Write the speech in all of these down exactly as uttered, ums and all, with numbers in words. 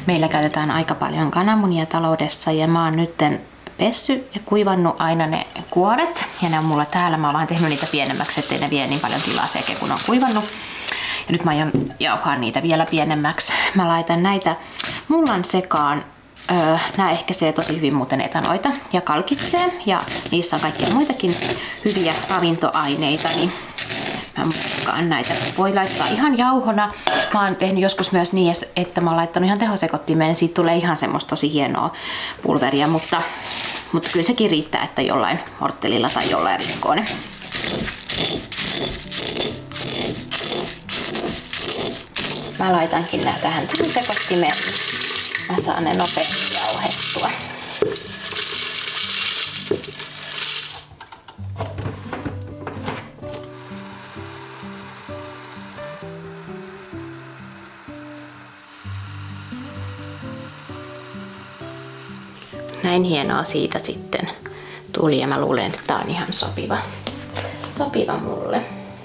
Meillä käytetään aika paljon kananmunia taloudessa ja mä oon nytten pessy ja kuivannut aina ne kuoret. Ja ne on mulla täällä. Mä oon vaan tehnyt niitä pienemmäksi, ettei ne vie niin paljon tilaa sekä kun on kuivannut. Ja nyt mä aion jauhaa niitä vielä pienemmäksi. Mä laitan näitä mullan sekaan. Öö, nää ehkäisee tosi hyvin muuten etanoita ja kalkitsee. Ja niissä on kaikkia muitakin hyviä ravintoaineita. Niin mä mukaan näitä voi laittaa ihan jauhona. Mä oon tehnyt joskus myös niin, että mä oon laittanut ihan tehosekottimeen. Siitä tulee ihan semmoista tosi hienoa pulveria, mutta, mutta kyllä sekin riittää, että jollain morttelilla tai jollain rikkoo ne. Mä laitankin nää tähän sekottimeen. Mä saan ne nopeasti jauhettua. Näin hienoa siitä sitten tuli ja mä luulen, että tää on ihan sopiva, sopiva mulle.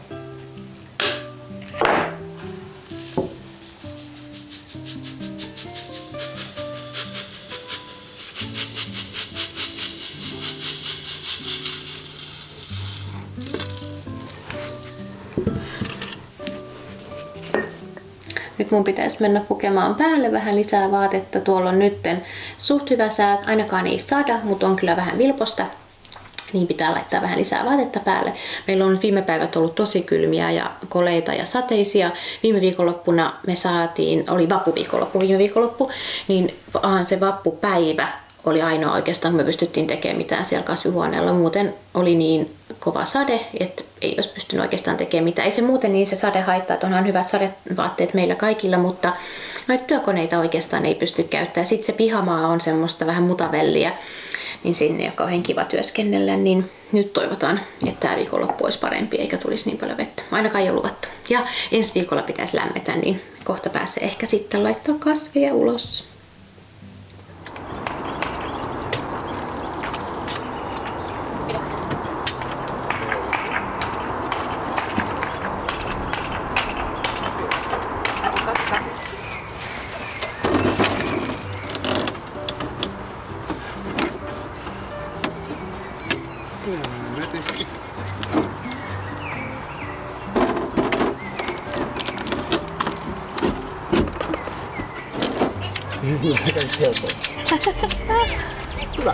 Nyt mun pitäisi mennä pukemaan päälle vähän lisää vaatetta. Tuolla on nytten suht hyvä sää, ainakaan ei sada, mutta on kyllä vähän vilposta. Niin pitää laittaa vähän lisää vaatetta päälle. Meillä on viime päivät ollut tosi kylmiä ja koleita ja sateisia. Viime viikonloppuna me saatiin, oli vappuviikonloppu viime viikonloppu, niin se vappupäivä oli ainoa oikeastaan, kun me pystyttiin tekemään mitään siellä kasvihuoneella. Muuten oli niin kova sade, että ei olisi pystynyt oikeastaan tekemään mitään. Ei se muuten niin se sade haittaa, että onhan hyvät sadevaatteet meillä kaikilla, mutta noita työkoneita oikeastaan ei pysty käyttämään. Sitten se pihamaa on semmoista vähän mutavelliä, niin sinne ei ole kauhean kiva työskennellä. Niin nyt toivotaan, että tämä viikonloppu olisi parempi eikä tulisi niin paljon vettä. Ainakaan ei ole luvattu. Ja ensi viikolla pitäisi lämmetä, niin kohta pääsee ehkä sitten laittaa kasveja ulos. Hyvä.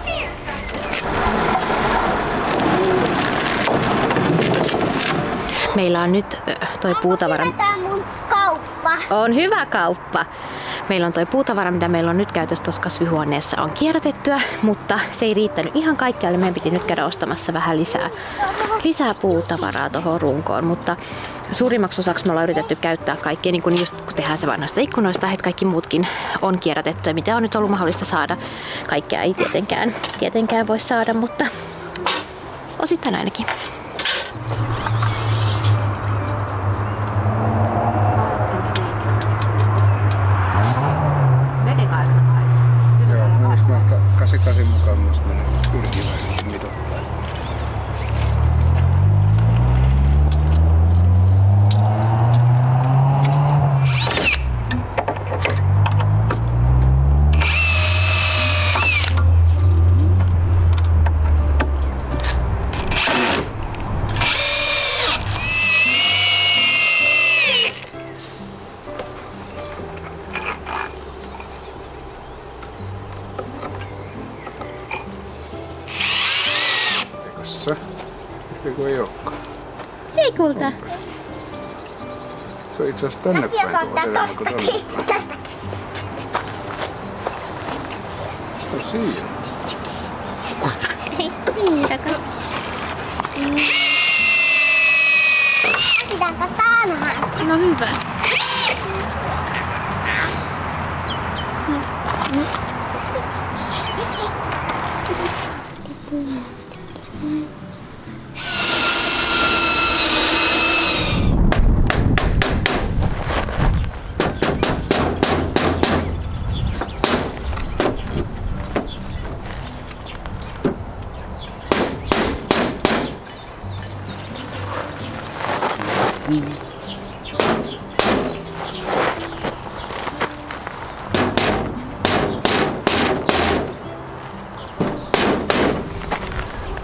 Meillä on nyt toi puutavara. Tää mun kauppa. On hyvä kauppa. Meillä on toi puutavara, mitä meillä on nyt käytössä tuossa kasvihuoneessa, on kierrätettyä, mutta se ei riittänyt ihan kaikkialle. Meidän piti nyt käydä ostamassa vähän lisää, lisää puutavaraa tuohon runkoon, mutta suurimmaksi osaksi me ollaan yritetty käyttää kaikkia, niin kuin just kun tehdään se vanhasta ikkunoista, että kaikki muutkin on kierrätettyä, mitä on nyt ollut mahdollista saada. Kaikkea ei tietenkään, tietenkään voi saada, mutta osittain ainakin. kahdeksankymmentäkahdeksan mukaan myös menee pyrkiväisesti mitoittain. Eikö ei olekaan? Ei kulta. Se on itse asiassa tänne päin tuolla enemmän kuin tänne päin. Tästäkin. Se on siinä. Niin rakas. Lähdetään tästä ainahan. No hyvä.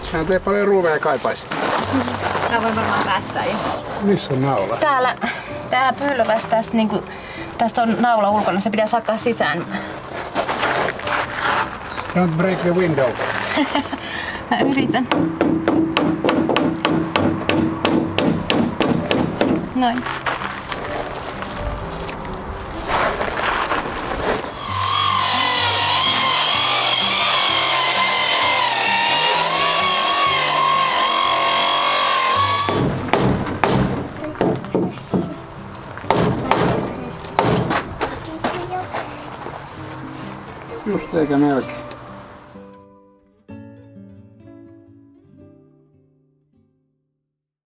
Mä teen paljon ruuveja kaipaisi. Mä voin varmaan päästää jo. Missä on naula? Täällä tää pylväs tässä niinku, tästä on naula ulkona, se pitäisi hakkaa sisään. Don't break the window. Mä yritän. Noin. Just eikä melkein.